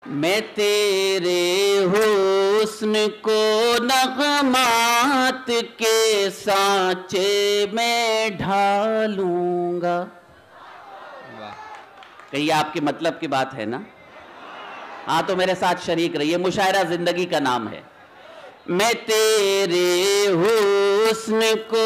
मैं तेरे हुस्न को नगमात के सांचे में ढालूंगा। वाह। कहीं आपके मतलब की बात है ना? हाँ, तो मेरे साथ शरीक रहिए। मुशायरा जिंदगी का नाम है। मैं तेरे हुस्न को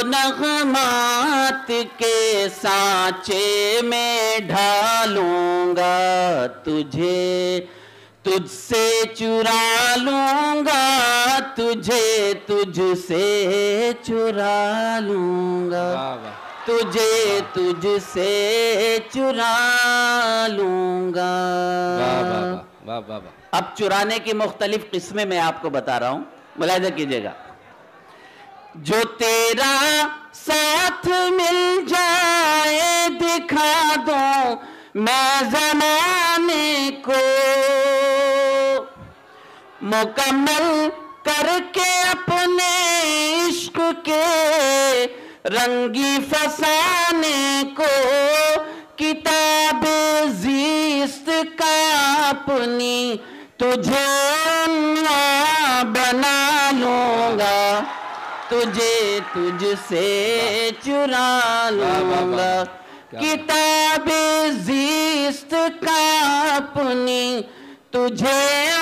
नगमात के सांचे में ढालूंगा, तुझे तुझसे चुरा लूंगा, तुझे तुझसे चुरा लूंगा, वाह वाह तुझे तुझसे चुरा लूंगा। वाह वाह वाह वाह वाह। अब चुराने की मुख्तलिफ किस्में मैं आपको बता रहा हूं, मुलाहिजा कीजिएगा। जो तेरा साथ मिल जाए दिखा दो मैं ज़माने को, मुकम्मल करके अपने इश्क के रंगी फसाने को, किताब ज़िस्त का अपनी तुझे बना लूंगा, तुझे तुझसे चुरा लूंगा, किताब ज़िस्त का अपनी तुझे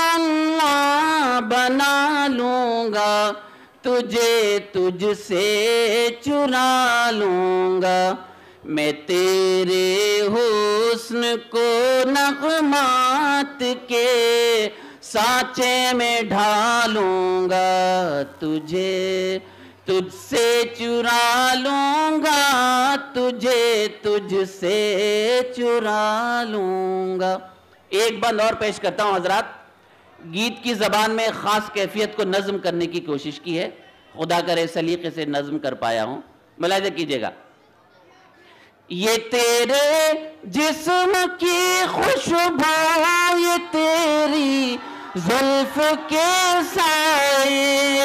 बना लूंगा, तुझे तुझसे चुरा लूंगा। मैं तेरे हुस्न को नगमात के सांचे में ढालूंगा, तुझे तुझसे चुरा लूंगा, तुझे तुझसे चुरा लूंगा। एक बंद और पेश करता हूं हजरात। गीत की ज़बान में ख़ास कैफियत को नज़्म करने की कोशिश की है, खुदा करे सलीके से नज़्म कर पाया हूं। मुलाहिज़ा कीजिएगा। ये तेरे जिस्म की खुशबू, ये तेरी जुल्फ के साए,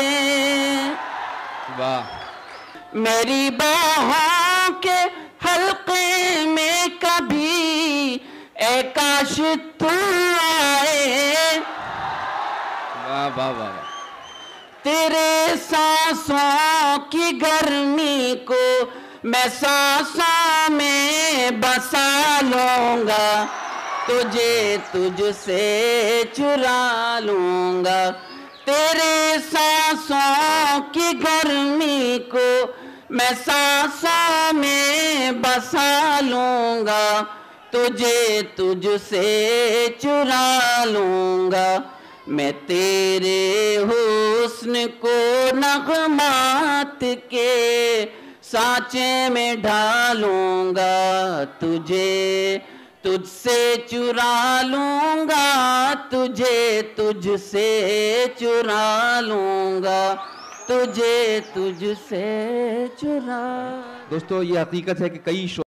वाह। मेरी बाहों के हल्के में कभी ए काश तू आए, वाह वाह वाह। तेरे सांसों की गर्मी को मैं सांसों में बसा लूंगा, तुझे तुझसे चुरा लूंगा, तेरे सांसों की गर्मी को मैं सांसों में बसा लूंगा, तुझे तुझसे चुरा लूंगा। मैं तेरे हुस्न को नगमात के सांचे में ढालूंगा, तुझे तुझसे चुरा लूंगा, तुझे तुझसे चुरा लूंगा, तुझे तुझसे चुरा। दोस्तों, ये हकीकत है कि कई